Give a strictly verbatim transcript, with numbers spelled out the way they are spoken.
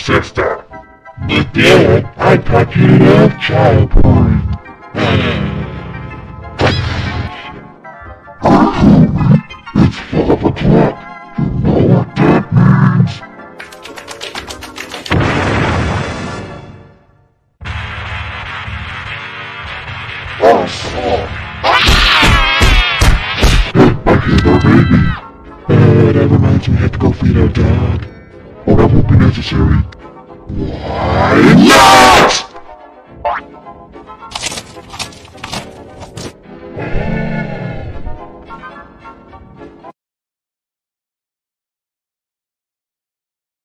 sister. But Dad, I thought you loved child porn. It's five o'clock. You know what that means. Oh, fuck. I hit our baby. Uh, that reminds me, I have to go feed our dog. Oh, that won't be necessary. What?